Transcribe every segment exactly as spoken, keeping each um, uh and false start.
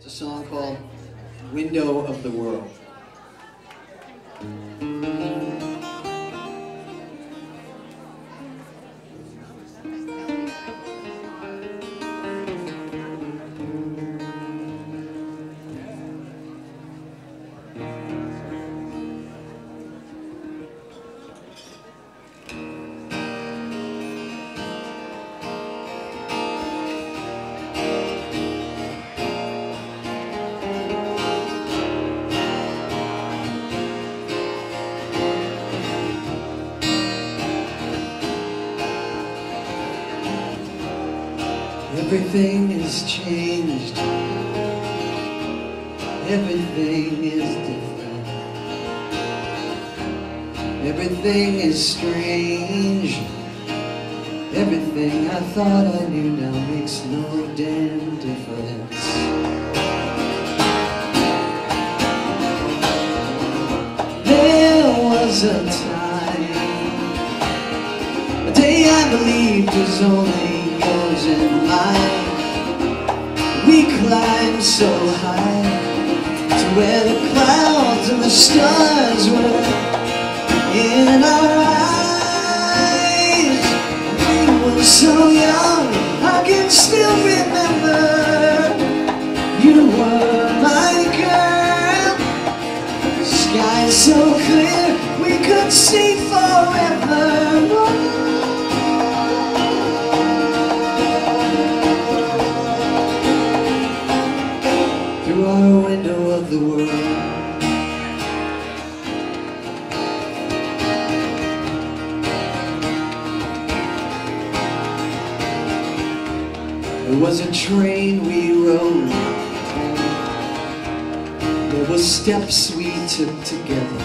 It's a song called Window of the World. Everything is changed. Everything is different. Everything is strange. Everything I thought I knew now makes no damn difference. There was a time, a day I believed was only yours and mine. We climbed so high to where the clouds and the stars were in our eyes. We were so young, I can still remember. You were my girl. Sky so clear, we could see forever. Through our window of the world, there was a train we rode. There were steps we took together.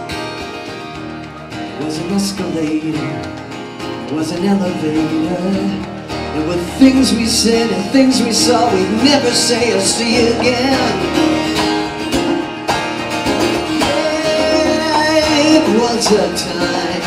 There was an escalator. There was an elevator. There were things we said and things we saw we'd never say or see again. Yeah, it was a time,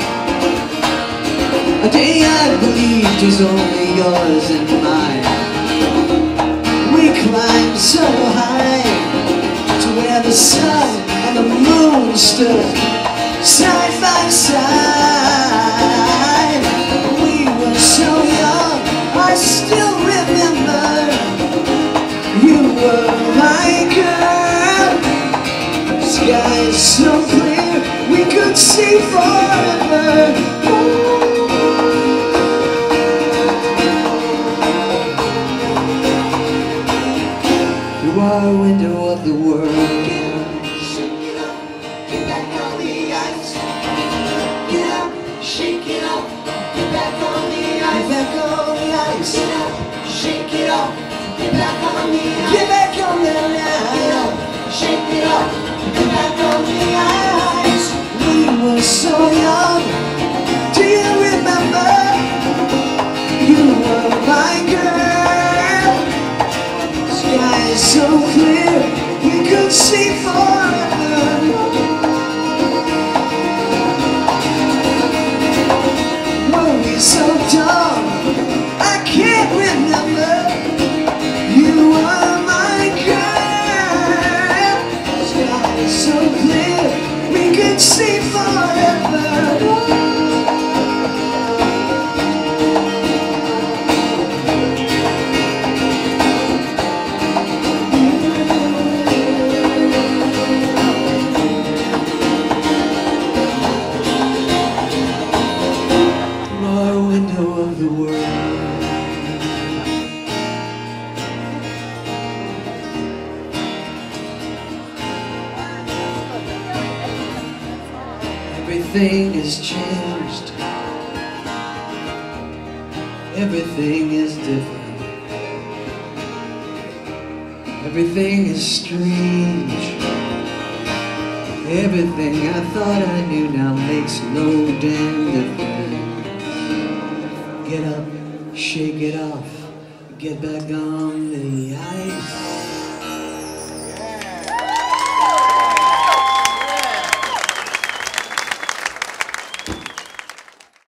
a day I believed was only yours and mine. We climbed so high to where the sun and the moon stood side by side. We were so young, I still remember. You were my girl. Sky is so clear, we could see forever. Through our window of the world. Shake it up, get back on the ice. Get up, shake it up, get back on the ice. Get back on the ice. Get up, shake it up, get back on the ice. Get back on the ice. Get up, shake it up, get back on the ice. We were so young, do you remember? You were my girl. Sky is so clear, we could see forever. Were we so dumb? I can't remember. You were my girl. Sky is so clear, we could see forever. Our window of the world. Everything is changed. Everything is different. Everything is strange. Everything I thought I knew now makes no damn difference. Get up, shake it off, get back on the ice.